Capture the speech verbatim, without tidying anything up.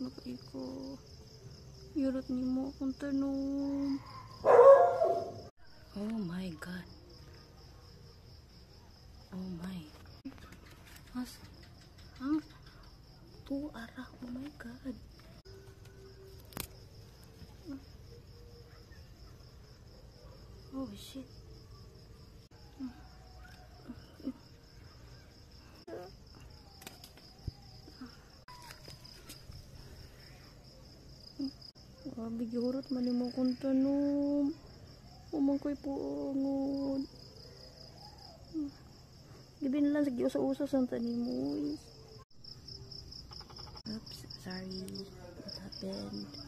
Nakaiko. Yurot ni mo akong tanom. Oh my god. Oh my. Mas. Ang. Tu arah. Oh my god. Oh shit. Ah, bigihurot man mo kong tanom. Umang ko'y puungod. Gibin lang sa giusa-usa sa tanim mo. Oops, sorry. What happened?